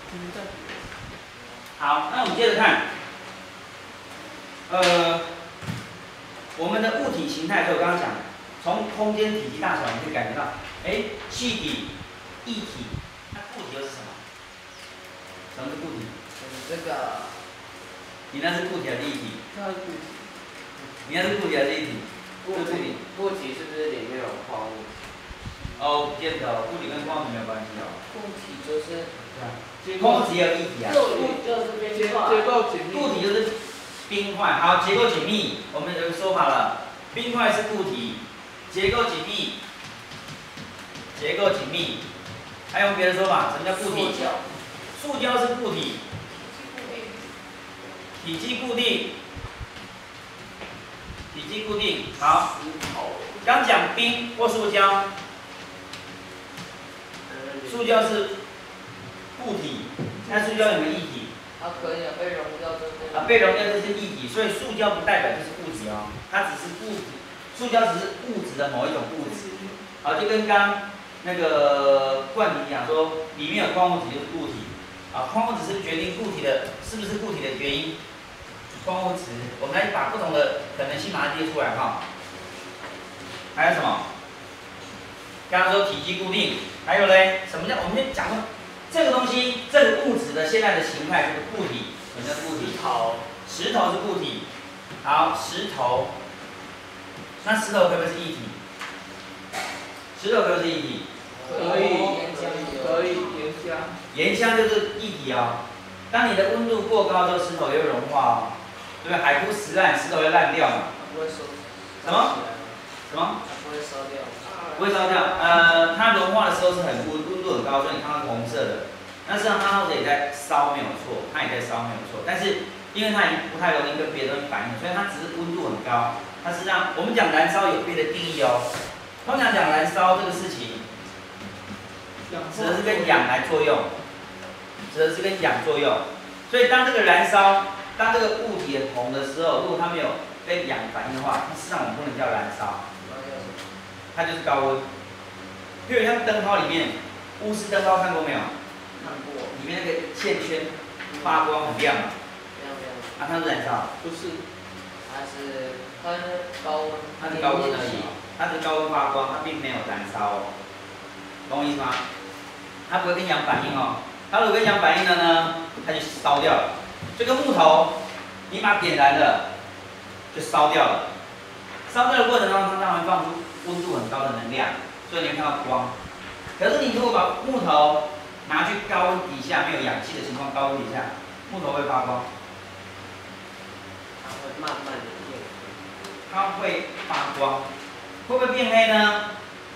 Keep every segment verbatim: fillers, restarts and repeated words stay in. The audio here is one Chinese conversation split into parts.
好，那我们接着看，呃，我们的物体形态，就我刚刚讲，从空间体积大小，你可以感觉到，哎，气体、液体，那固体又是什么？什么是固体？ 这个， 你那是固体还是液体？ 那是固体。 你那是固体还是液体？ 固体，固体是不是里面有矿物质？ 哦，不见得，固体跟矿物质没有关系哦。 固体就是， 对啊，矿物质也有液体啊。 固体就是冰块。结构紧密。 固体就是冰块，好，结构紧密，我们有个说法了，冰块是固体，结构紧密，结构紧密，还有别的说法，什么叫固体？ 塑胶。 塑胶是固体，体积固定，体积固定，好。刚讲冰或塑胶，塑胶是固体，那塑胶有没有液体？ 它可以啊，被溶掉就是啊，被溶掉就是液体，所以塑胶不代表就是固体哦，它只是物质，塑胶只是物质的某一种物质。好，就跟刚那个冠廷讲说，里面有矿物质就是固体，啊，矿物质是决定固体的是不是固体的原因。矿物质，我们来把不同的可能性把它列出来哈。还有什么？刚刚说体积固定，还有嘞，什么叫？我们先讲说这个东西，这个物质的现在的形态就是固体。什么叫固体？ 石头， 石头是固体。好，石头，那石头可不可以是液体？石头可不可以是液体？ 可以，可以，岩浆。 岩浆就是液体哦。当你的温度过高之后，石头也会融化哦，对不对？海枯石烂，石头会烂掉嘛。 不会收。 什么？什么？ 不会烧掉。 不会烧掉。呃，它融化的时候是很温温度很高，所以你看到是红色的。那实际上它耗子也在烧，没有错，它也在烧，没有错。但是因为它已经不太容易跟别的东西反应，所以它只是温度很高。它实际上我们讲燃烧有别的定义哦。通常讲燃烧这个事情，指的是跟氧来作用，指的是跟氧作用。所以当这个燃烧，当这个物体很红的时候，如果它没有跟氧反应的话，那实际上我们不能叫燃烧，它就是高温。譬如像灯泡里面，钨丝灯泡看过没有？ 看过。 里面那个线圈发光很亮嘛？ 亮亮。 啊，它是燃烧？ 不是，它是它是高温。 它是高温而已，它是高温发光，它并没有燃烧哦，懂我意思吗？它不会跟氧反应哦，它如果跟氧反应了呢，它就烧掉了。这个木头，你把它点燃了，就烧掉了。烧掉的过程当中，它当然会放出温度很高的能量，所以你会看到光。可是你如果把木头拿去高温底下没有氧气的情况，高温底下，木头会发光。 它会慢慢的变黑。 它会发光，会不会变黑呢？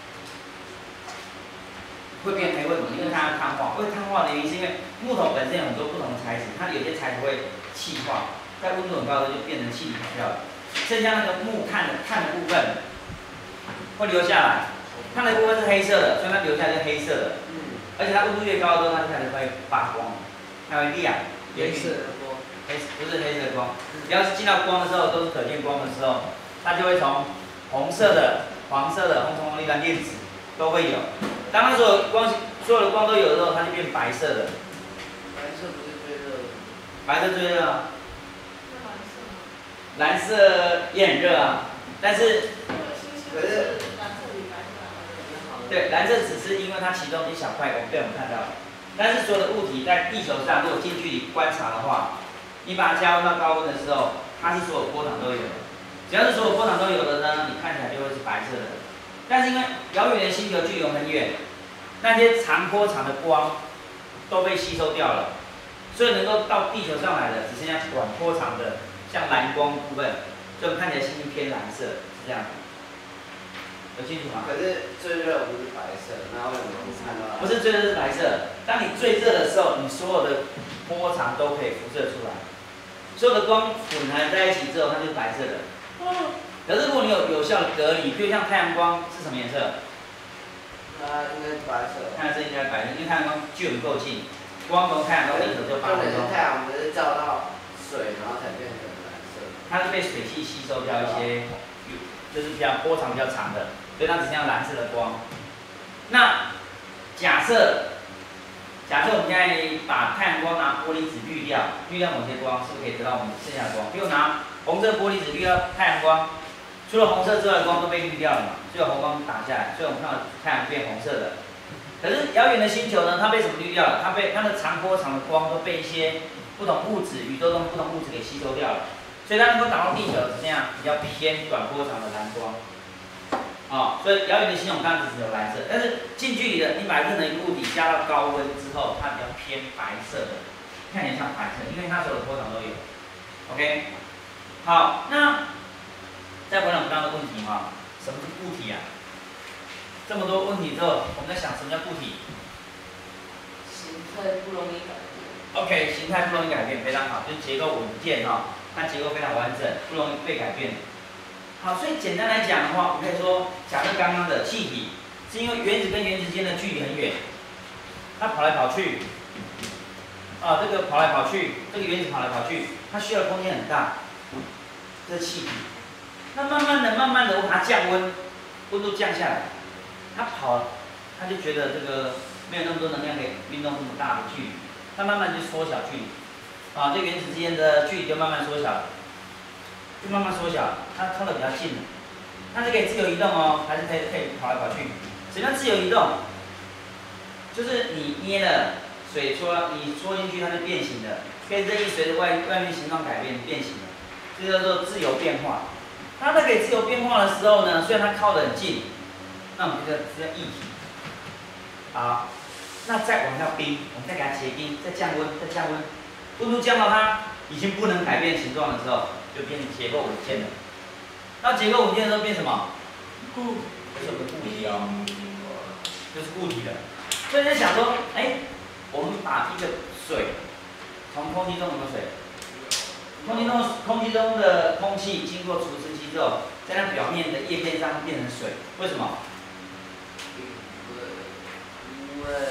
会变黑，为什么？因为它要碳化。会碳化的原因是因为木头本身有很多不同的材质，它有些材质会气化，在温度很高的时候就变成气体跑掉了，剩下那个木炭的碳的部分会留下来。碳的部分是黑色的，所以它留下来是黑色的。嗯。而且它温度越高的时候，它就开始会发光，它会亮。 黑色的光。 黑不是黑色的光，只要是进到光的时候，都是可见光的时候，它就会从红色的、黄色的、红橙黄绿蓝靛紫都会有。当它所有光所有的光都有的时候，它就变白色的。 白色不是最热的。 白色最热啊。蓝色也很热啊，但是可是对蓝色只是因为它其中一小块被我们看到了，但是所有的物体在地球上如果近距离观察的话，你把它加温到高温的时候，它是所有波长都有的。只要是所有波长都有的呢，你看起来就会是白色的。但是因为遥远的星球距离我们很远，那些长波长的光都被吸收掉了，所以能够到地球上来的只剩下短波长的，像蓝光部分，所以我们看起来星星偏蓝色，是这样。有清楚吗？ 可是最热不是白色，那为什么不看到？ 不是最热是白色。当你最热的时候，你所有的波长都可以辐射出来，所有的光混合在一起之后，它就是白色的。可是如果你有有效的隔离，比如像太阳光是什么颜色？ 它应该是白色。 太阳是应该白色，因为太阳光距我们够近，光从太阳到地球就八分钟。 太阳不是照到水，然后才变成蓝色。 它是被水汽吸收掉一些，就是比较波长比较长的，所以它只剩下蓝色的光。那假设假设我们现在把太阳光拿玻璃纸滤掉，滤掉某些光，是不是可以得到我们剩下的光？比如拿红色玻璃纸滤掉太阳光，除了红色之外的光都被滤掉了嘛，所以红光打下来，所以我们看到太阳变红色的。可是遥远的星球呢，它被什么滤掉了？它被它的长波长的光都被一些不同物质，宇宙中不同物质给吸收掉了，所以它能够打到地球是那样比较偏短波长的蓝光。哦，所以遥远的星球当然只有蓝色，但是近距离的，你把任何一个物体加到高温之后，它比较偏白色的，看起来像白色，因为它所有的波长都有。OK， 好，那再回来我们刚刚的问题哈，什么是固体啊？这么多问题之后，我们在想什么叫固体？ 形态不容易改变。 OK， 形态不容易改变，非常好，就是结构稳健哈，它结构非常完整，不容易被改变。好，所以简单来讲的话，我可以说，假设刚刚的气体是因为原子跟原子间的距离很远，它跑来跑去，啊，这个跑来跑去，这个原子跑来跑去，它需要的空间很大，这是气体。那慢慢的、慢慢的，我把它降温，温度降下来，它跑，它就觉得这个没有那么多能量可以运动这么大的距离，它慢慢就缩小距离，啊，这原子之间的距离就慢慢缩小了。就慢慢缩小，它靠得比较近了，它是可以自由移动哦，还是可以可以跑来跑去。什么叫自由移动？就是你捏了水戳，你戳进去它就变形了，可以任意随着外外面形状改变变形了，这叫做自由变化。它在可以自由变化的时候呢，虽然它靠得很近，那我们这个这叫液体。好，那再往下冰，我们再给它结冰，再降温，再降温，温度降到它已经不能改变形状的时候。就变成结构稳健了。那结构稳健的时候变什么？固，这是我们的固体哦，就是固体的。所以在想说，哎，我们把一个水从空气中有没有水？空气中空气中的空气经过除湿机之后，在它表面的叶片上变成水，为什么？ 因为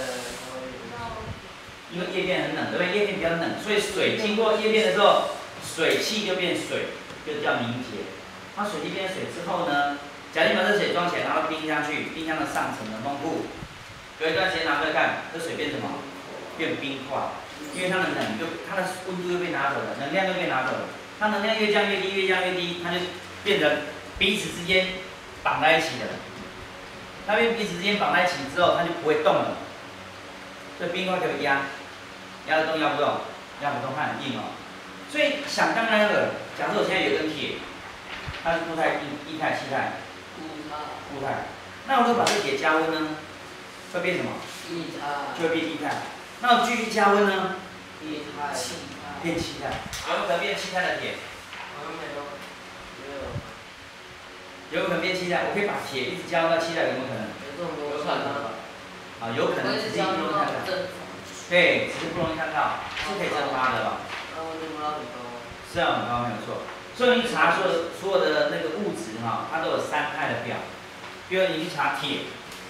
因为叶片很冷，对不对？叶片比较冷，所以水经过叶片的时候。水汽就变水，就叫凝结。它水汽变水之后呢，假定把这水装起来，然后冰箱去，冰箱的上层的蒙布，隔一段时间拿出来看，这水变什么？变冰块，因为它的冷就它的温度又被拿走了，能量又被拿走了。它能量越降越低，越降越低，它就变成彼此之间绑在一起的。那边彼此之间绑在一起之后，它就不会动了。所以冰块可以压，压得动压不动？压不动，它很硬哦。所以想刚刚那个，假设我现在有根铁，它是固态、液液态、气态？ 固态。 固态。那我如果把这铁加温呢，会变什么？ 液态。 就会变液态。那我继续加温呢？ 液态。气态。 变气态。有没有可能变气态的铁？ 好像没有。没有。 有没有可能变气态？我可以把铁一直加温到气态，有没有可能？ 有这种有可能。 啊，有可能，只是不容易看到。对，只是不容易看到，是可以蒸发的吧？是啊，很高，没有错。所以你查所有的所有的那个物质哈，它都有三态的表。比如你去查铁，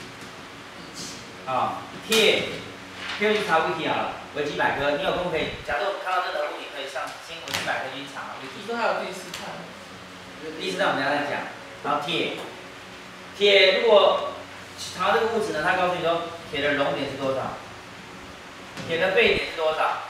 啊，铁，比如你查维基好了，维基百科，你有空可以，假如看到任何物体，可以上新维基百科去查维基。 说还有第四态。 第四态我们等下再讲。然后铁，铁如果查这个物质呢，它告诉你说铁的熔点是多少，铁的沸点是多少。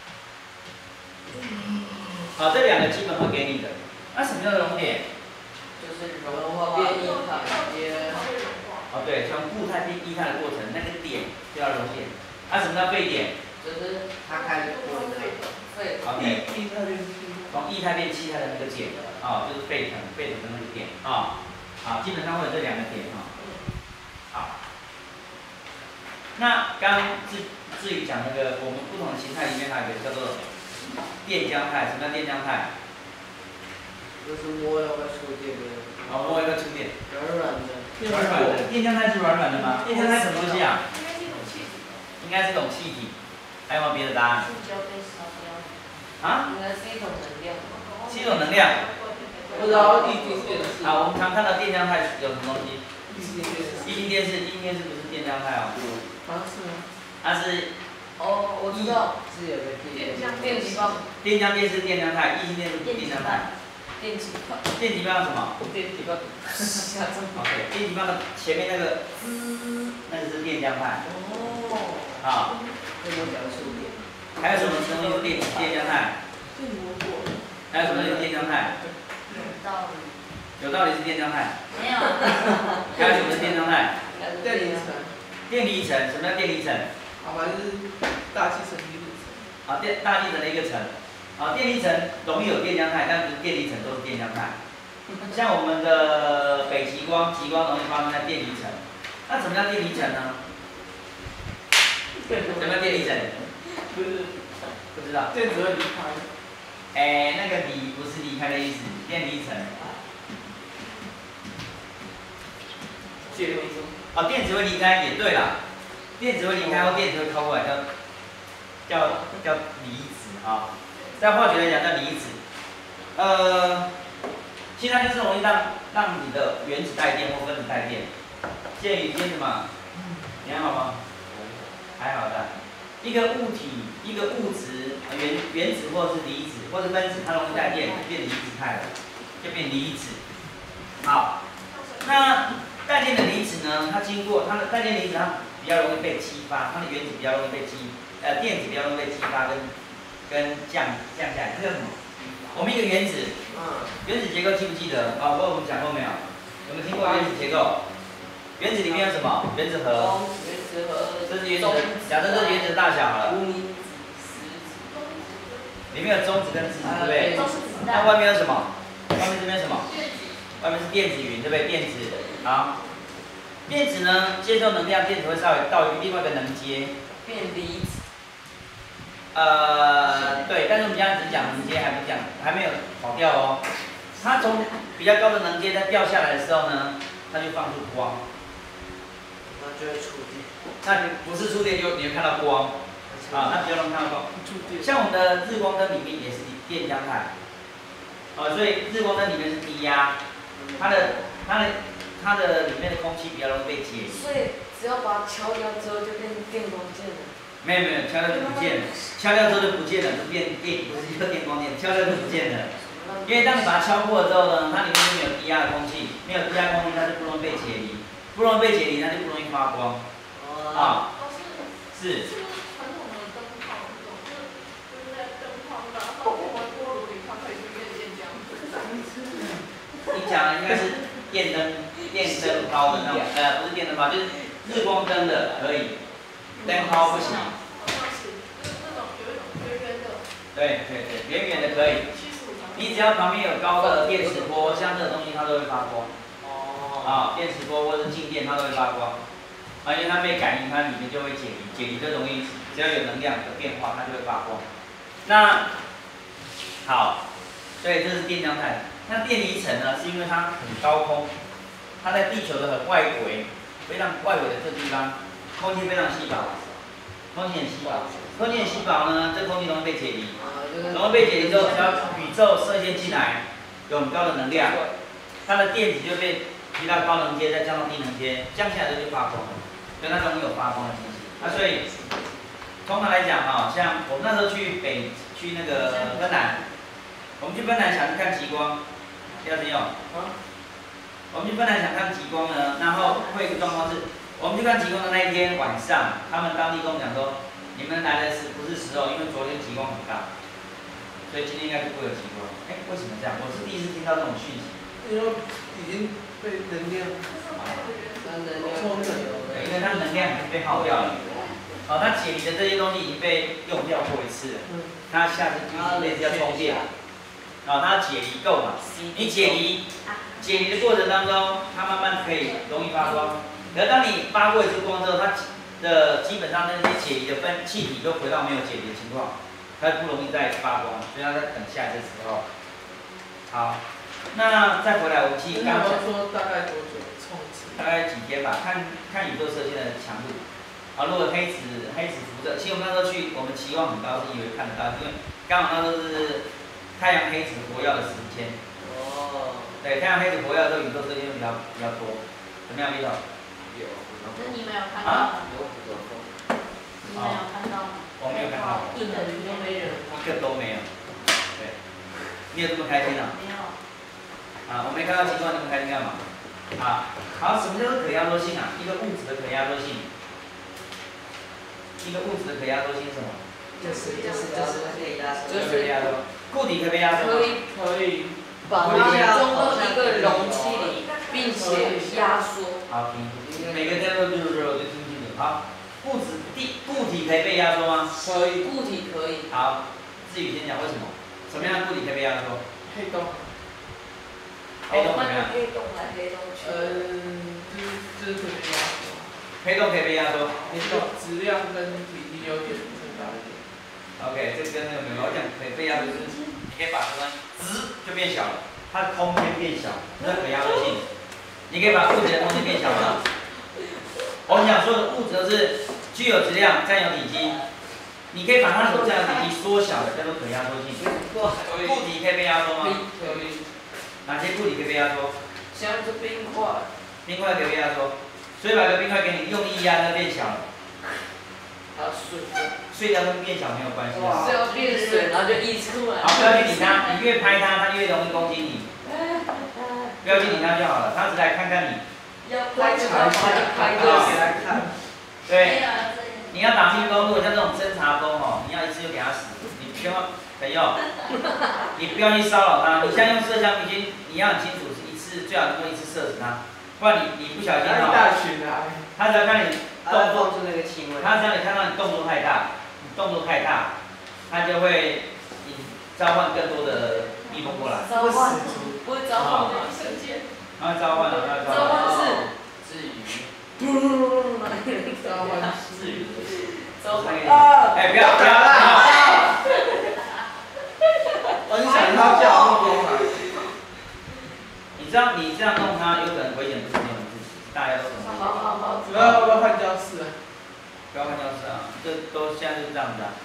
好，这两个基本会给你的。那什么叫熔点？ 就是融化变液态变。 哦，对，从固态变液态的过程，那个点就叫熔点。那、啊、什么叫沸点？ 就是它开始滚的沸。 OK。从液态变气态的那个点，啊、哦，就是沸腾，沸腾的那个点啊。好、哦，基本上会有这两个点哈、哦。好。那刚刚至至于讲那个我们不同的形态里面，还有一个叫做电浆态。什么叫电浆态？ 就是摸了会触电的。 哦，摸一个触电。 软软的。 软软的。电浆态是软软的吗？电浆态什么东西啊？应该是一种气体。还有没有别的答案？ 塑胶被烧掉。 啊？ 应该是一种能量。 是一种能量。 不知道一晶电视。 好，我们常看到电浆态有什么东西？ 液晶电视。 液晶电视，液晶电视不是电浆态哦。 啊是吗？ 它是。 哦，我知道。 是有个电。 电极棒。 电浆电视电浆态，液晶电视电浆态。 电极棒。 电极棒什么？ 电极棒。 OK， 电极棒的前面那个滋，那个是电浆态。 哦。 啊， 电摩角数点。 还有什么东西是电电浆态？ 电磨过。 还有什么东西是电浆态？ 有道理。 有道理是电浆态。 没有。 还有什么是电浆态？ 电离层。 电离层，什么叫电离层？ 啊，反正就是大气层、离子层。 啊，电大气层的一个层。啊，电离层容易有电浆态，但不是电离层都是电浆态。像我们的北极光，极光容易发生在电离层。那什么叫电离层呢？什么叫电离层？ 不是， 不知道。 电子会离开。 哎，那个离不是离开的意思，电离层。 解离层。 哦，电子会离开也对啦，电子会离开或电子会靠过来叫叫叫离子啊，在化学来讲叫离子。呃，其实它就是容易让让你的原子带电或分子带电。介于今天什么？你还好吗？还好的。一个物体，一个物质，原原子或者是离子或者分子，它容易带电，就变离子态了，就变离子。好，那带电的离子呢？它经过它的带电离子，它比较容易被激发，它的原子比较容易被激，呃，电子比较容易被激发跟跟降降下来。这叫什么？我们一个原子，原子结构记不记得？啊，我我们讲过没有？有没有听过原子结构？原子里面有什么？原子核。 原子核。 这是原子，假设这是原子的大小好了。里面有中子跟质子，对不对？那外面有什么？外面这边什么？外面是电子云，对不对？电子，好。电子呢，接受能量，电子会稍微到另外一个能阶， 变离子。 呃，对，但是我们现在只讲能阶，还不讲，还没有跑掉哦。它从比较高的能阶再掉下来的时候呢，它就放出光。 那就会触电。 那你不是触电就你会看到光，啊，那比较容易看到光。像我们的日光灯里面也是电浆态，哦，所以日光灯里面是低压，它的它的它的里面的空气比较容易被解离。 所以只要把它敲掉之后，就变成电光键了。 没有没有，敲掉就不见了，敲掉之后就不见了，就变电，不是叫电光电，敲掉就不见了。因为当你把它敲破了之后呢，它里面就没有低压的空气，没有低压空气，它就不容易被解离，不容易被解离，它就不容易发光。啊，是。是不是传统的灯泡那种，就是就是在灯泡把它放进微波炉里，它可以去变电浆？你讲的应该是电灯、电灯泡的那种，呃，不是电灯泡，就是日光灯的可以，灯泡不行。就是那种有一种圆圆的。对对对，圆圆的可以。你只要旁边有高的电磁波，像这种东西它都会发光。哦。啊，电磁波或者静电它都会发光。啊，因为它被感应，它里面就会解离，解离就容易，只要有能量的变化，它就会发光。那好，所以这是电浆态。那电离层呢，是因为它很高空，它在地球的很外围，非常外围的这地方，空气非常稀薄，空气很稀薄，空气很稀薄呢，这空气容易被解离，容易被解离之后，只要宇宙射线进来，有很高的能量，它的电子就被提到高能阶，再降到低能阶，降下来就发光了。所以它容易有发光的情形。那所以通常来讲哈，像我们那时候去北去那个芬兰，我们去芬兰想去看极光，要怎样？我们去芬兰想看极光呢，然后会有一个状况是，我们去看极光的那一天晚上，他们当地跟我们讲说，你们来的时不是时候，因为昨天极光很大，所以今天应该就不会有极光。哎，为什么这样？我是第一次听到这种讯息。 因为已经被能量。 对，因为它能量已经被耗掉了。哦，它解离的这些东西已经被用掉过一次了，它下次就是类似要充电。哦，它解离够嘛？你解离，解离的过程当中，它慢慢可以容易发光。可是当你发过一次光之后，它的基本上那些解离的分气体都回到没有解离的情况，它不容易再发光，所以它在等下一次时候。好，那再回来，我记刚才说大概多久？ 大概几天吧，看看宇宙射线的强度。啊，如果黑子黑子辐射，其实我们那时候去，我们期望很高，是以为看得到，因为刚好那时候是太阳黑子活跃的时间。哦。对，太阳黑子活跃的时候，宇宙射线比较比较多。怎么样，李总？ 有。 那你没有看到？ 啊？ 有捕捉风。 你没有看到？ 我没有看到。 一个鱼都没有。 一个都没有。对。你有这么开心啊？ 没有。 啊，我没看到极光，你们开心干嘛？啊，好，什么叫做可压缩性啊？一个物质的可压缩性。 一个物质的可压缩性是什么？ 就是就是就是可以压缩。 就是可以被压缩。固体可以被压缩吗？ 可以可以。 把它装到一个容器里，并且压缩。 好，听，每个都都都都听清楚。好，物质地固体可以被压缩吗？ 可以。 固体可以。 好，至于先讲为什么，什么样的固体可以被压缩？ 黑洞。 黑洞怎么样？ 黑洞来黑洞去。 嗯，就是就是可以被压缩。 黑洞可以被压缩。 你的质量跟比例有点增大一点。 OK，这跟那个没有，我讲可以被压缩就是，你可以把这个值就变小了，它的空间变小，这是可压缩性。你可以把物质的空间变小吗？我们讲所有的物质都是具有质量、占有体积，你可以把它所占有体积缩小的叫做可压缩性。固体可以被压缩吗？ 可以。 哪些固体可以被压缩？ 像是冰块。 冰块可以被压缩，所以把个冰块给你用力压，它变小了。 还有水。 碎掉跟变小没有关系。 是要变水，然后就溢出来。 好，不要去理它，你越拍它，它越容易攻击你。不要去理它就好了，它只来看看你。 要拍就把它拍就给他看。 对。你要打蜜蜂，如果像这种侦察蜂哦，你要一次就给它死，你千万朋友，你不要去骚扰它。你现在用摄像机，你要很清楚，一次最好能够一次射死它，不然你你不小心哦。 一大群啊。 它只要看你动作， 住那个气味。 它只要你看到你动作太大，你动作太大，它就会引召唤更多的蜜蜂过来。 召唤，不会召唤吗？瞬间。 它会召唤的，它会召召唤是。 至于。 召唤至于。 召唤。 哎，不要不要不要！ 我就想它叫蜜蜂啊。 你知道你这样弄它，有可能危险不是你们自己，大家都懂。 好好好。 主要要不要换教室啊？ 不要换教室啊，这都现在就是这样子啊。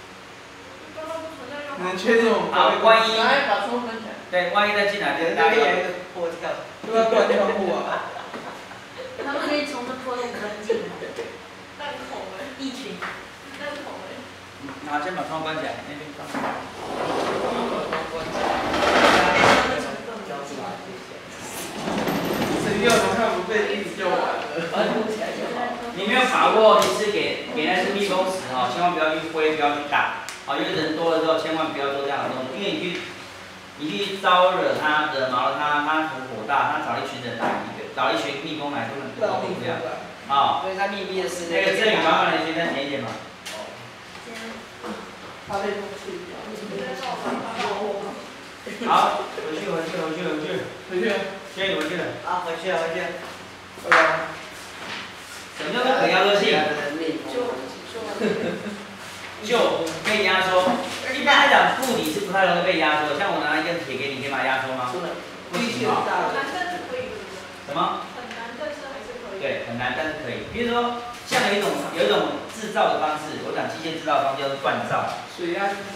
你能确定我们？ 好，万一。 来把窗关起来。 对，万一再进来，就那边有一个破掉。 要不要关窗户啊？ 他们可以从那破洞钻进来。 弹孔哎， 一群。 弹孔哎。 好，先把窗关起来，那边关。 谁要的看不被一直就完了。 你没有把握一次给给那只蜜蜂死哦，千万不要去挥，不要去打。好，因为人多了之后，千万不要做这样的动作，因为你去你去招惹它，惹毛了它，它很火大，它找一群人来，一个找一群蜜蜂来，根本不够力量。啊， 所以它密闭的室那个郑宇麻烦你先再填一点嘛。 他被风吹掉。 好，回去回去回去回去回去。 先回去了。 啊，回去了回去了。 拜拜。 什么叫做可压缩性？就可以压缩。一般来讲，固体是不太容易被压缩。像我拿一根铁给你，可以把它压缩吗？不行啊。什么？ 很难，但是还是可以。 对，很难，但是可以。比如说，像有一种有一种制造的方式，我讲机械制造的方式叫做锻造。 水压机。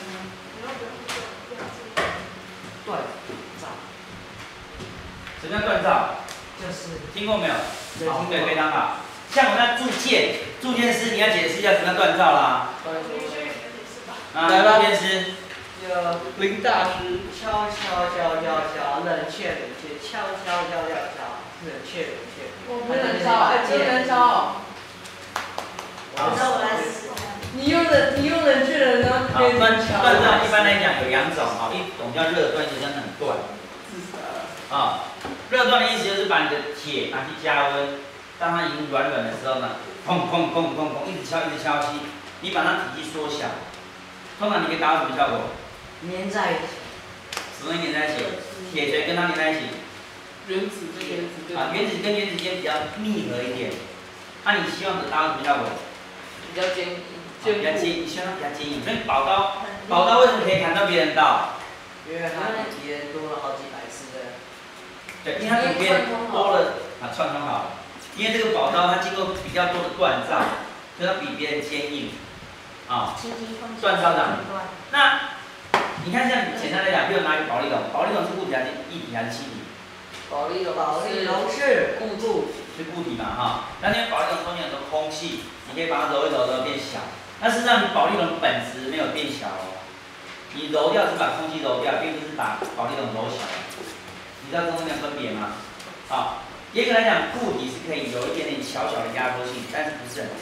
锻造。 什么叫锻造？ 就是听过没有？好，对，非常好。像我那铸剑，铸剑师你要解释一下什么叫锻造啦？啊，铸剑师。 就林大师。 敲敲敲敲敲，冷却冷却，敲敲敲敲敲，冷却冷却。 我不能敲，哎，不能敲。 我知道我来试。 你用的你用冷却的呢？ 好，锻锻造一般来讲有两种啊，一种叫热锻，一种叫冷锻。啊，热锻的意思就是把你的铁拿去加温，当它已经软软的时候呢，砰砰砰砰砰，一直敲一直敲击，你把它体积缩小，通常你可以达到什么效果？ 粘在一起。 什么粘在一起？铁锤跟它粘在一起。 原子跟原子啊，原子跟原子间比较密合一点。那、啊、你希望得到什么效果？ 比较坚硬。 比较坚，你希望它比较坚硬。所以宝刀，宝刀为什么可以砍到别人刀？ 因为它比别人多了好几百次的。 对，因为它比别人多了啊，串通好了。因为这个宝刀它经过比较多的锻造，所以它比别人坚硬。啊，锻造的。那你看，像简单来讲，比如拿一个保丽龙，保丽龙是固体还是液体还是气体？ 保丽龙，保丽龙是固度， 是固体嘛哈。那因为保丽龙中间有很多空气，你可以把它揉一揉，揉变小。那事实上，保丽龙本质没有变小哦，你揉掉是把空气揉掉，并不是把保丽龙揉小。你知道中间的分别吗？好，严格来讲，固体是可以有一点点小小的压缩性，但是不是很大。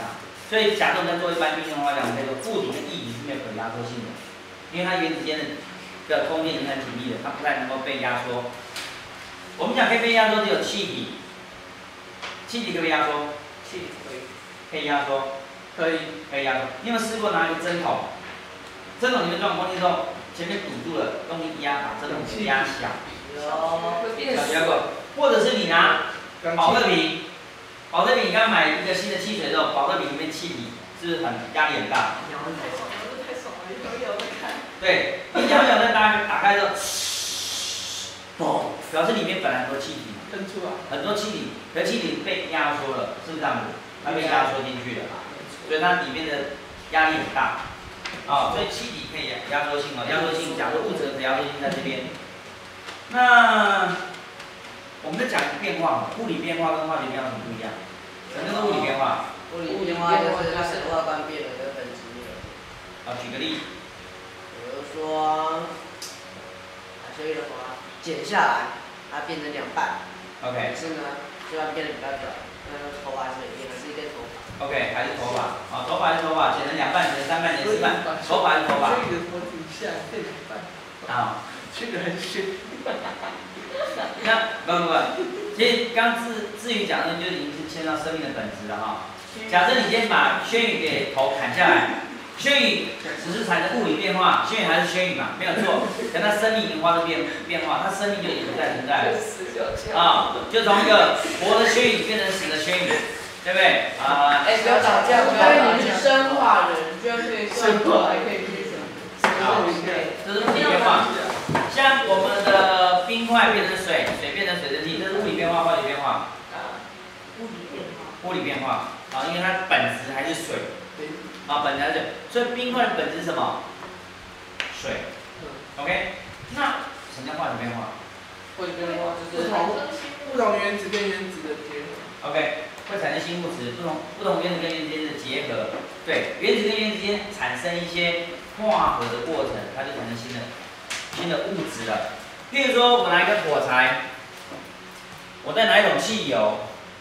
所以假设我们在做一般运用的话讲，可以说固体跟液体是没有可压缩性的，因为它原子间的的空间已经很紧密了，它不太能够被压缩。我们讲可以被压缩，只有气体，气体可不可以压缩？ 气体可以， 可以压缩， 可以， 可以压缩。你有没有试过拿一个针筒？针筒里面装空气之后，前面堵住了，用力压，把针筒给压小。 会变有压过，或者是你拿保特瓶，保特瓶你刚买一个新的汽水之后，保特瓶里面气体是不是很压力很大？ 太爽了，有有在看。 对，你摇摇在打打开之后，嘣，表示里面本来很多气体， 喷出来， 很多气体，可气体被压缩了，是不是这样子？它被压缩进去了，所以它里面的压力很大。啊、哦，所以气体可以压缩性哦，压缩性，假如物质的压缩性在这边。那我们在讲变化，物理变化跟化学变化有什么不一样？什么叫做物理变化？ 物理变化就是它的外观变了，跟本质变了。 啊，举个例， 比如说，把所有的花剪下来，它变成两半。 OK。 可是呢，就它变得比较短，那个头发是也还是一根头发。 OK， 还是头发，啊，头发还是头发，剪成两半，剪成三半，剪成四半，头发还是头发。 所以你的头底下变两半。 啊。 这个还是学。 那不不不，其实刚至至于讲的，就已经是牵到生命的本质了哈。假设你今天把轩宇给头砍下来，轩宇只是产生物理变化，轩宇还是轩宇嘛，没有错。可它生命已经发生变变化，它生命就已经不再存在了。啊，就从一个活的轩宇变成死的轩宇，对不对？啊。 哎，不要打架，不要打架。你是生化人，居然可以算过，还可以变成。 好，这是物理变化。像我们的冰块变成水，水变成水蒸气，这是物理变化、化学变化。 物理变化。 物理变化啊，因为它本质还是水。啊，本质还是水，所以冰块的本质是什么？水。OK， 那什么叫化学变化？ 化学变化就是不同不同原子跟原子的结合。 OK， 会产生新物质，不同不同原子跟原子间的结合。对，原子跟原子间产生一些化合的过程，它就产生新的。新的物质了，例如说，我拿一个火柴，我再拿一种汽油，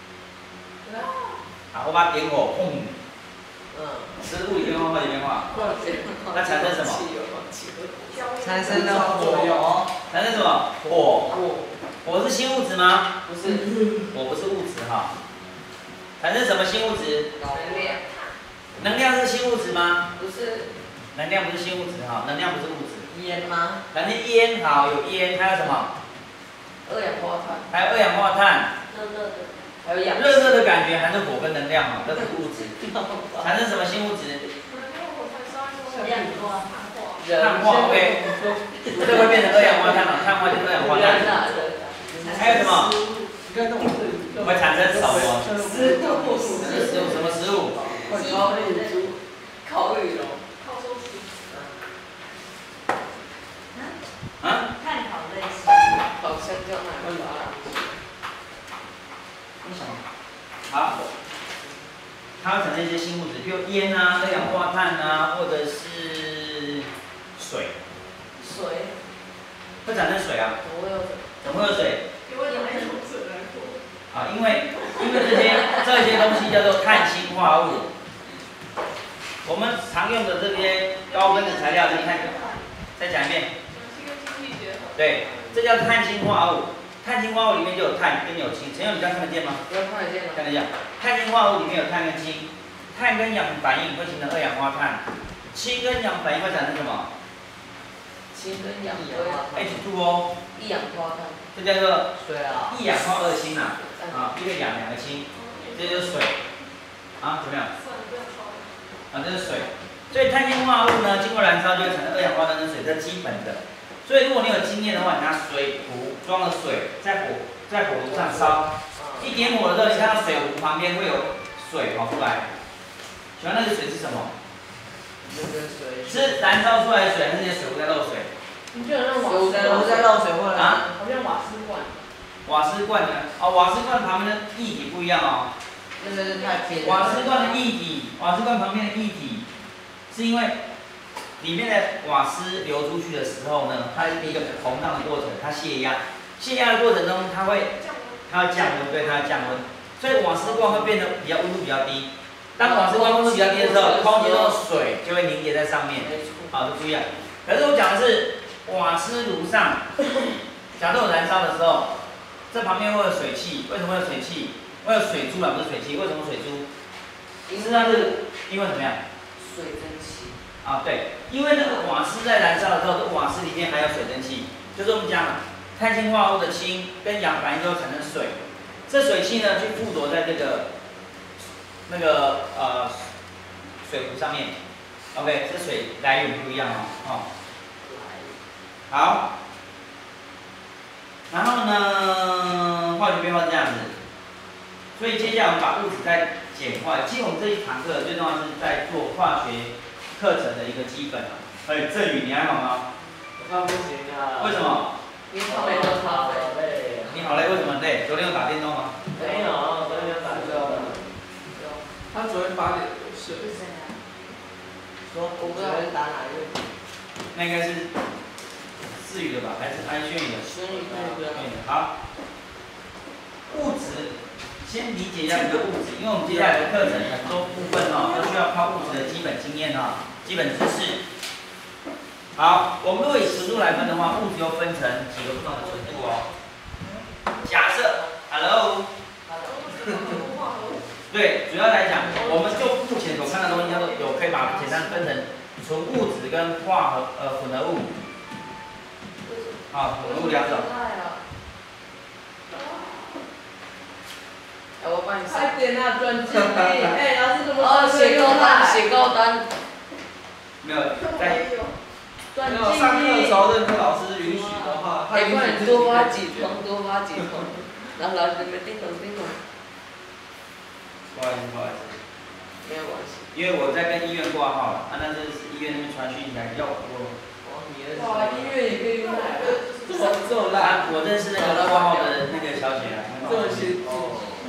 好，我把它点火，砰，嗯，这是物理变化、化学变化。那产生什么？ 产生了火。 产生什么？火。火是新物质吗？ 不是。 火不是物质哈。产生什么新物质？ 能量。 能量是新物质吗？ 不是。 能量不是新物质哈，能量不是物质。 烟吗？ 反正烟好有烟，还有什么？ 二氧化碳。 还有二氧化碳。 热热的。 还有氧。 热热的感觉含着火跟能量嘛，这是物质。产生什么新物质？ 氧化。 碳化 OK， 这会变成二氧化碳了，碳化就是二氧化碳。还有什么？会产生什么？ 食物。 食物什么食物？ 烤乳猪。烤羽绒。 啊？ 碳烤类型。 烤香蕉奶茶。 为什么？好，它会产生一些新物质，比如烟啊、二氧化碳啊，或者是水。 水。 会产生水啊？ 怎么会有水？ 怎么会有水？ 因为哪一种水来过？ 啊，因为因为这些这些东西叫做碳氢化物。我们常用的这些高分子材料，你看，再讲一遍。对，这叫碳氢化物。碳氢化物里面就有碳跟有氢，陈友你这样看得见吗？ 不要看得见吗？ 看得见。碳氢化物里面有碳跟氢，碳跟氧反应会形成二氧化碳，氢跟氧反应会产生什么？ 氢跟氧 H 二 O。 一氧化碳。 这叫做水啊。 一氧化二氢啊，啊，一个氧两个氢，这就是水。啊，怎么样？啊，这是水。所以碳氢化物呢，经过燃烧就会产生二氧化碳跟水，这是基本的。所以如果你有经验的话，你拿水壶装了水，在火在火炉上烧，一点火的时候，你看到水壶旁边会有水跑出来。请问那个水是什么？是燃烧出来的水，还是你的水壶在漏水？ 你就让瓦斯在漏水或者啊？ 好像瓦斯罐。 瓦斯罐呢？哦，瓦斯罐旁边的液体不一样哦。 那个是太偏。 瓦斯罐的液体，瓦斯罐旁边的液体，是因为里面的瓦斯流出去的时候呢，它是一个膨胀的过程，它泄压，泄压的过程中，它会它会降温，对，它会降温，所以瓦斯罐会变得比较温度比较低， 当瓦斯温度比较低的时候，空气中的水就会凝结在上面。好，这注意啊。可是我讲的是瓦斯炉上，假设我燃烧的时候，这旁边会有水汽，为什么会有水汽？会有水珠啊，不是水汽，为什么水珠？实际上是因为怎么样？ 水蒸气。 啊，对，因为那个瓦斯在燃烧的时候，这瓦斯里面还有水蒸气，就是我们讲碳氢化物的氢跟氧反应之后产生水，这水汽呢去附着在这个那个呃水壶上面。OK， 这水来源不一样哦，哦。好，然后呢，化学变化是这样子，所以接下来我们把物质再简化。其实我们这一堂课最重要是在做化学课程的一个基本啊。哎，振宇，你还好吗？ 我看不行啊。 为什么？ 你好累喝咖啡。 你好累，为什么累？昨天有打电动吗？ 没有，昨天有打电动。他昨天八点多睡。 说我不知道人打哪一位。 那应该是思雨的吧，还是安轩宇的？ 轩宇的。 好，物质，先理解一下这个物质，因为我们接下来的课程很多部分哦，都需要靠物质的基本经验哦，基本知识。好，我们如果以纯度来分的话，物质又分成几个不同的纯度哦。假设 ，Hello， 对，主要来讲，我们就目前所看到的东西，叫做有可以把它简单分成纯物质跟化合呃混合物。好，混合物两种。 哎，我帮你快点啊，转经历！哎，老师怎么？ 哦，写高单，写高单。 没有，在。 转经没有上课的历。 时候，任课老师允许的话，他哎， 允不然许自己多发可以几通，多发几通，然后老师那边叮咚叮咚。 不好意思，不好意思， 没有关系。 因为我在跟医院挂号了，啊，那是医院那边传讯息来要我。 哇，音乐也可以用来。 这么这么烂， 啊，我认识那个挂号的那个小姐啊， 这么先进。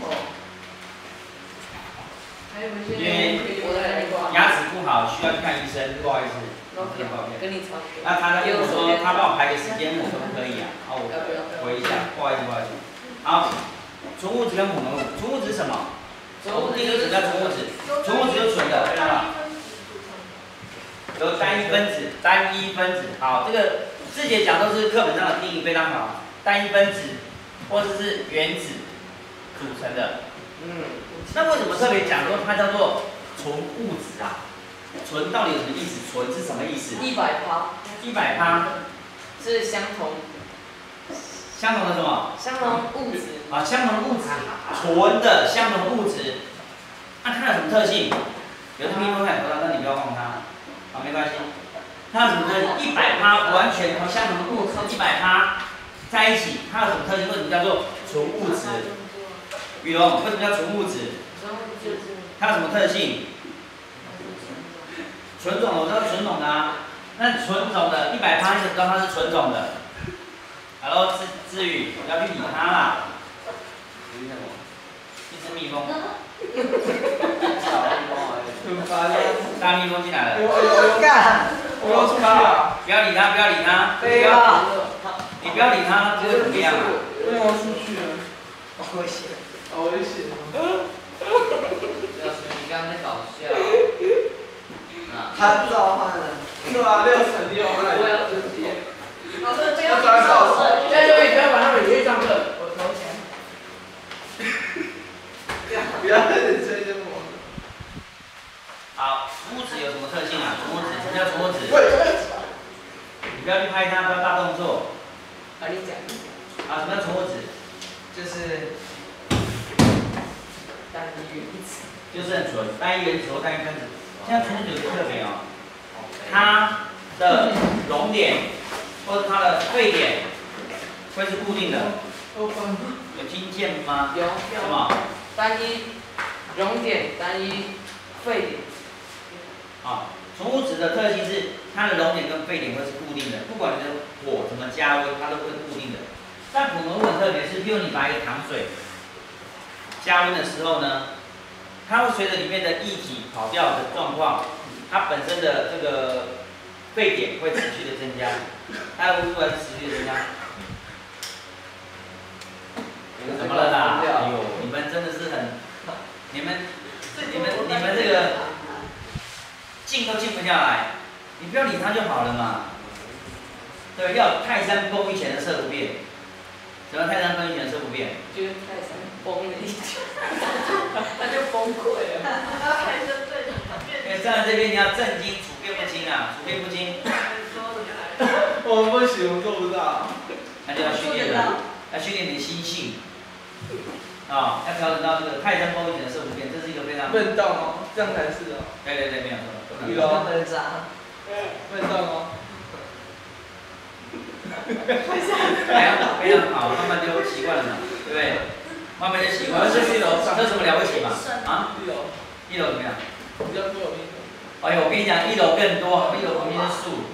还有一些因为我在那挂。 牙齿不好，需要去看医生，不好意思，抱歉抱歉。 跟你差不多。 那他在跟我说，他帮我排个时间，我可不可以啊？啊，我回一下，不好意思不好意思。好，纯物质跟混合物，纯物质是什么？我们第一个叫纯物质，纯物质就是纯的，看到吗？有单一分子，单一分子。好，这个字节讲都是课本上的定义，非常好。单一分子或者是原子组成的。 嗯。 那为什么特别讲说它叫做纯物质啊？纯到底有什么意思？纯是什么意思？ 一百趴。 一百趴是相同。 相同的什么？ 相同物质。 啊，相同的物质，纯的相同的物质。那、啊、它有什么特性？有的蜜蜂在头上，但你不要碰它，啊，没关系。它有什么特性？一百趴完全和相同的物质一百趴在一起，它有什么特性？为什么叫做纯物质？雨龙，为什么叫纯物质？它有什么特性？纯种的，我知道纯种的啊。那纯种的一百趴，你怎么知道它是纯种的 ？Hello， 志志宇，不要去理它啦。一只蜜蜂。 很烦啊！ 大蜜蜂进来了。 我我干！我要出去了。 不要理它，不要理它。 飞吧。 你不要理它，它不会怎么样啊。 我要出去了。 好危险。 好危险。 老师，你刚刚在搞笑。 他召唤了。 是吧？六乘六， 我要直接。 老师，这个转手。在这里不要管他们去上课，我投钱。 不要开始追着我。 好，纯物质有什么特性啊？纯物质，什么叫纯物质？你不要去拍它，不要大动作。 啊，你讲。 啊，什么叫纯物质？ 就是单一原子。 就是很纯，单一原子或单一分子。现在纯物质有个特别哦，它的熔点或者它的沸点会是固定的。有听见吗？ 有。 什么？ 单一熔点，单一沸点。 啊，纯物质的特性是它的熔点跟沸点会是固定的，不管你的火怎么加温，它都会固定的。但混合物很特别，是比如你把一个糖水加温的时候呢，它会随着里面的液体跑掉的状况，它本身的这个沸点会持续的增加，它的温度还是持续的增加。怎么了啦？哎呦，你们真的是很，你们，你们，你们这个静都静不下来，你不要理它就好了嘛。对，要泰山崩于前的色不变。什么泰山崩于前的色不变？ 就是泰山崩了一下，他就崩溃了。 泰山对因为站在这边你要正经，处变不惊啊，处变不惊。 我们不行，我做不到。 那就要训练了，要训练你的心性。啊、要调整到这个泰山崩于前的色不变，这是一个非常。 不能动哦，这样才是哦。 对对对，没有错，不能一动。 楼不能扎。 不能动哦。 非常非常好，慢慢就习惯了嘛，对不对？慢慢就习惯了。 这是一楼上。 这有什么了不起嘛？啊？ 一楼。 一楼怎么样？ 比较多有一楼。 哎呦，我跟你讲，一楼更多，一楼旁边是树。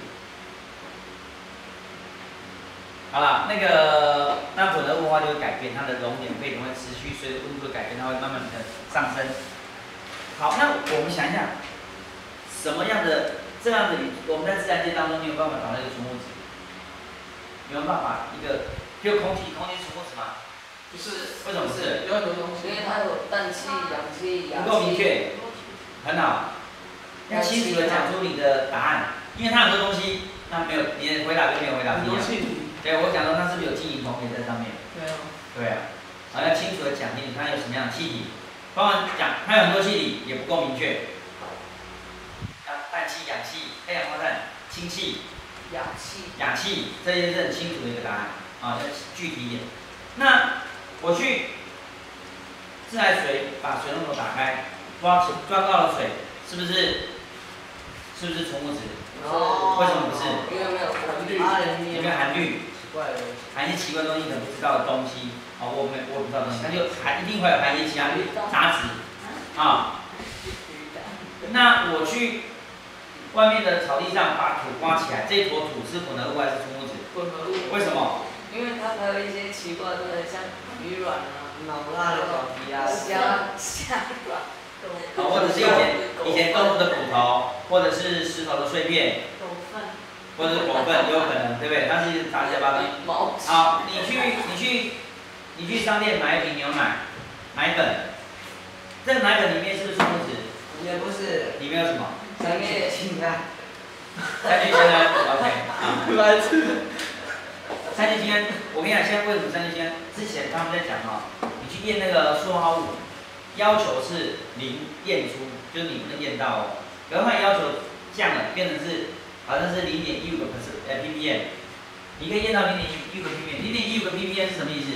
好了，那个那混合物化就会改变，它的熔点沸点会持续随着温度的改变，它会慢慢的上升。好，那我们想一下，什么样的这样子，我们在自然界当中，你有办法找到一个纯物质？有没有办法一个，就空气，空气纯物质吗？ 不是。 为什么不是？ 有很多东西。 因为它有氮气、氧气、氧气。 不够明确，很好，要清楚的讲出你的答案，因为它很多东西，那没有你的回答跟没有回答很多不一样。 气体。 对，我讲说它是不是有金银铜铁在上面？ 对啊。 对啊，好，要清楚的讲清楚它有什么样的气体，包含讲它有很多气体也不够明确，啊，氮气、氧气、二氧化碳、氢气、 氧气。 氧气，这些是很清楚的一个答案啊，要具体一点。那我去自来水把水龙头打开，抓抓到了水，是不是？是不是纯物质？ 哦。 为什么不是？ 因为没有含氯。 里面含氯。 奇怪的东西。 含一些奇怪的东西，可能不知道的东西，哦，我没我不知道的东西，它就含一定会有含一些其他杂质，啊。那我去外面的草地上把土刮起来，这一坨土是混合物还是纯物质？ 混合物。 为什么？ 因为它还有一些奇怪的，像鱼卵啊、 脑辣的表皮啊， 虾虾卵， 啊，或者是以前以前动物的骨头，或者是石头的碎片， 狗粪， 或者是狗粪，有可能，对不对？它是杂七杂八的。 毛。 好，你去你去你去商店买一瓶牛奶，奶粉，这个奶粉里面是不是纯物质？ 也不是。 里面有什么？ 三聚氰胺。 三聚氰胺 ，OK， 啊。 来自。 三聚氰胺，我跟你讲，现在为什么三聚氰胺？之前他们在讲哈、哦，你去验那个塑化物，要求是零验出，就是你不能验到哦。可是它要求降了，变成是好像是零点一五个 percent， 呃 ppm， 你可以验到零点一五个 ppm， 零点一五个 ppm 是什么意思？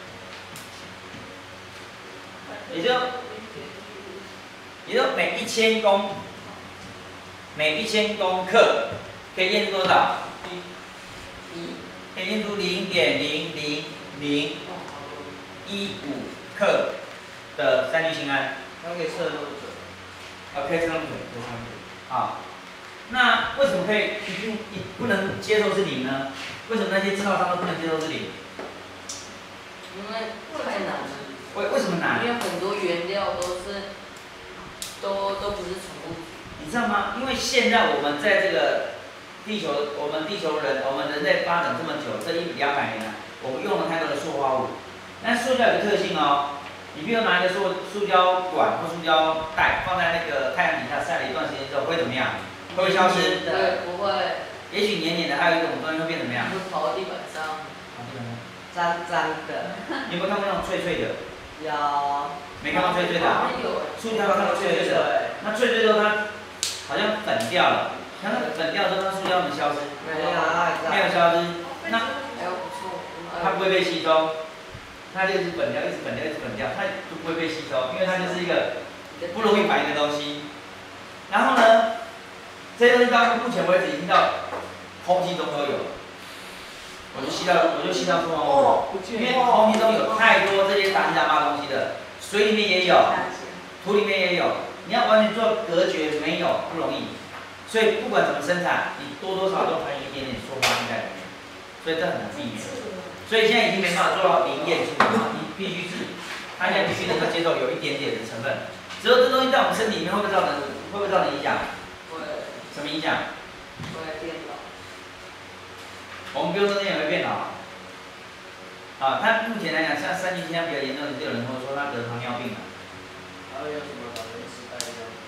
也就也就每一千公每一千公克可以验出多少？一。可以验出零点零零零一五克的三聚氰胺。 它可以测那么准。 啊，可以测那么准，可以测那么准。好，那为什么可以一定一不能接受是零呢？为什么那些制造商都不能接受是零？ 因为太难了。 为为什么难？ 因为很多原料都是都都不是纯物质。 你知道吗？因为现在我们在这个地球，我们地球人，我们人类发展这么久，这一两百年来，我们用了太多的塑化物。但塑胶有个特性哦，你比如拿一个塑塑胶管或塑胶袋放在那个太阳底下晒了一段时间之后，会怎么样？会不会消失？ 对，不会。 也许黏黏的，还有一种东西会变怎么样？ 会跑到地板上。 跑地板上。 脏脏的。 你有没有看过那种脆脆的？ 有。 没看过脆脆的、啊？塑胶看过脆脆的。那脆脆之后它好像粉掉了。它那粉掉之后，它塑胶能消失？ 没有，没有消失。那还有不错。 它不会被吸收，它就一直粉掉，一直粉掉，一直粉掉，它就不会被吸收，因为它就是一个不容易反应的东西。然后呢，这些东西到目前为止已经到空气中都有，我就吸到，我就吸到塑化物，因为空气中有太多这些杂七杂八东西的，水里面也有，土里面也有，你要完全做隔绝没有不容易。所以不管怎么生产，你多多少少都含有一点点塑化剂在里面，所以这很难避免。所以现在已经没办法做到零验出了，你必须是，它现在必须能够接受有一点点的成分。只有这东西在我们身体里面会不会造成会不会造成影响？ 会。 什么影响？ 会变老。 我们不用说这也会变老。啊，它目前来讲，像三聚氰胺比较严重的，就有人会说他得糖尿病了。 还有什么老人痴呆这样？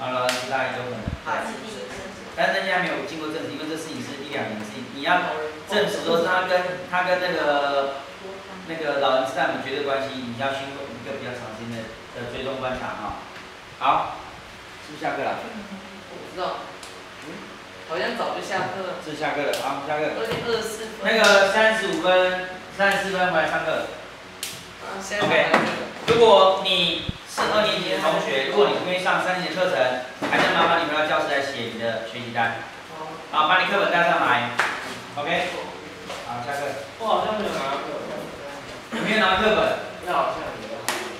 啊，劳伦斯大概有可能。 还是第一个。 但是人家没有经过证实，因为这事情是一两年的事情，你要证实说他跟他跟那个那个老人痴呆有绝对关系，你要经过一个比较长时间的的追踪观察哈。好，是不是下课了？ 我不知道，嗯，好像早就下课了。 是下课了，好，下课。 二点二十四分。 那个三十五分、三十四分回来上课。 啊，现在 OK。如果你是二年级的同学，如果你不愿意上三年级的课程，还是麻烦你回到教室来写你的学习单。好，把你课本带上来。OK。好，下课。 我好像没有拿课本。 有没有拿课本？ 那好像有。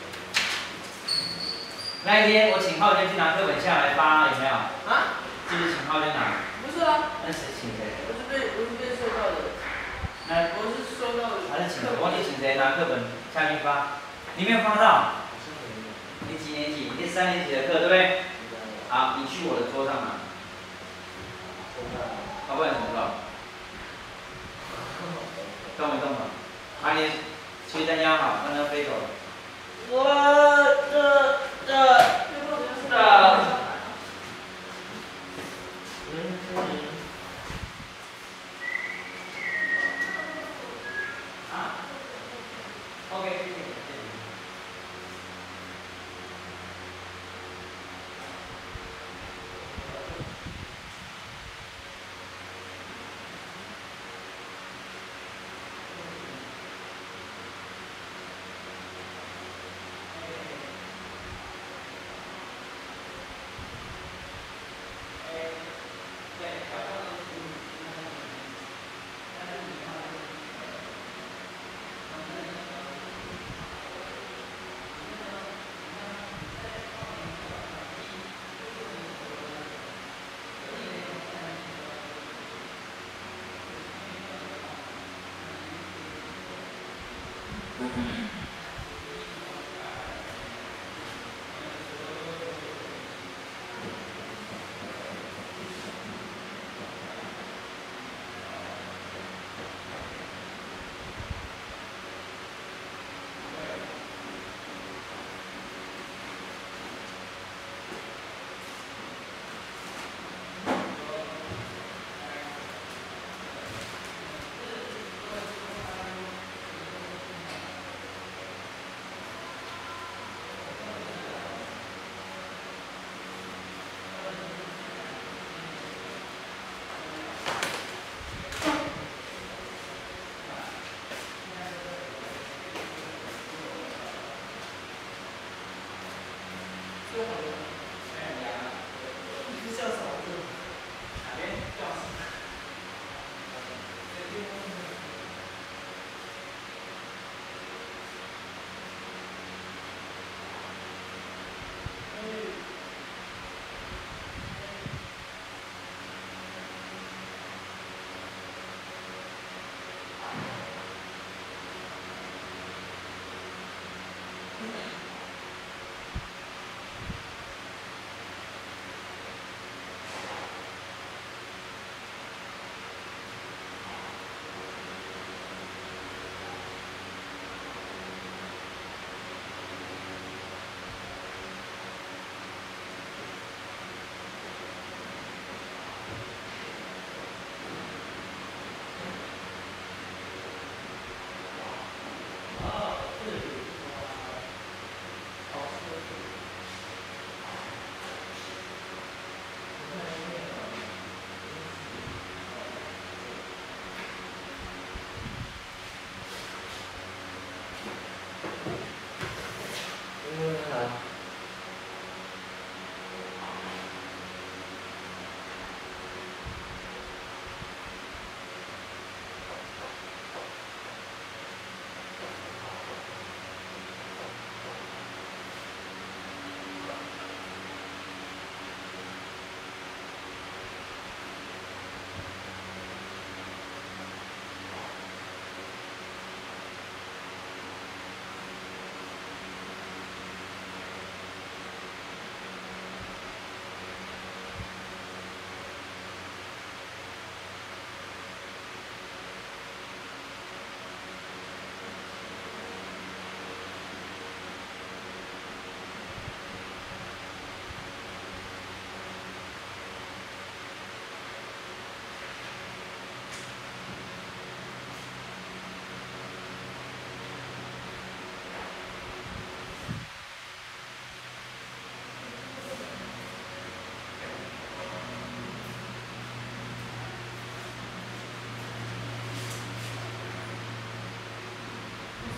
那一天我请浩娟去拿课本下来发，有没有？ 啊？ 是不是请浩娟拿？ 不是啊， 那是请谁？ 我是被我是被收到的， 那我是收到的。 还是请谁？忘记请谁拿课本下去发？你没有发到？你几年级？你是三年级的课，对不对？好，你去我的桌上拿。要不然怎么搞？动没动嘛？把你学习单压好，让它飞走了。我的的的。啊 ？OK， 谢谢。对，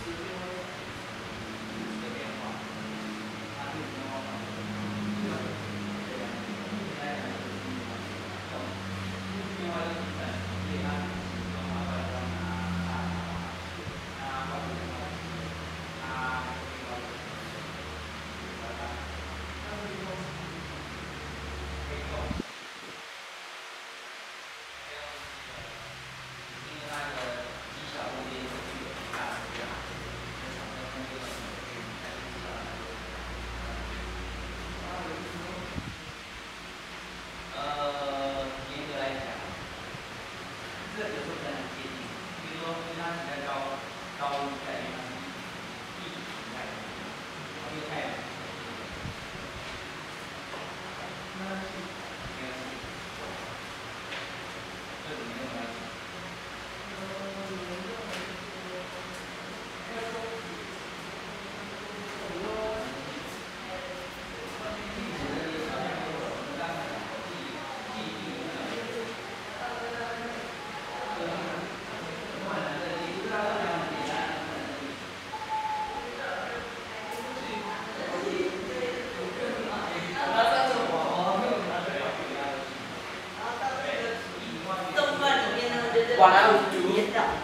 我来我读，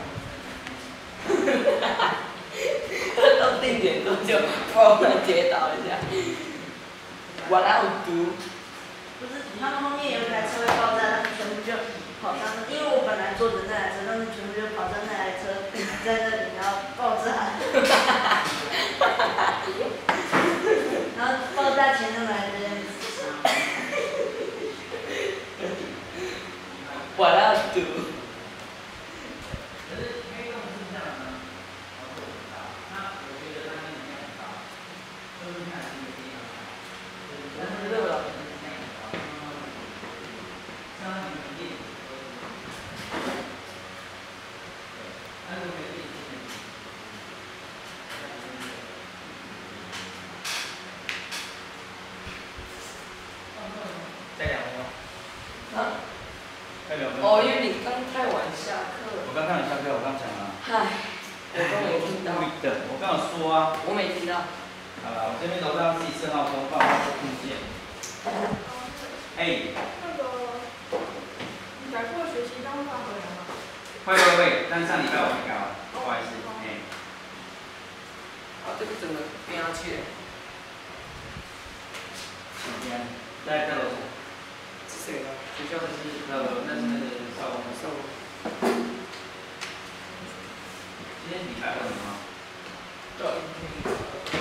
到定点之后就砰跌倒一下。我来我读。 不是，他们后面有一台车会爆炸，他们全部就跑上，因为我本来坐着那台车，他们全部就跑上那台车，在那里然后爆炸。然后爆炸前就来这样子。 我来读。 再两分钟。 啊？ 再两分钟。 哦，因为你刚太晚下课。 我刚看你下课，我刚讲了。 唉，我都没听到。 故意的，我刚有说啊。 我没听到。 好了，我这边楼上自己设闹钟，不然我会听见。哎。 那个，你改过学期单会发回来吗？ 会会会，但是上礼拜我没搞，不好意思，哎。 啊，这个整个变下去了。 今天在在楼上。 是谁的？ 学校的是那个，那是那个校工。 校工。 今天礼拜二吗？ 对。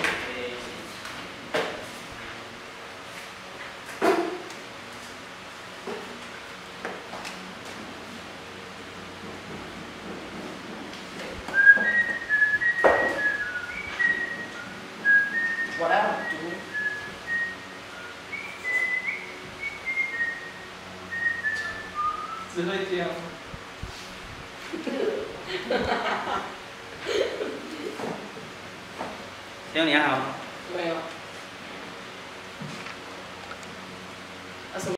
我来读。 只会这样。 天佑你还好吗？ 没有。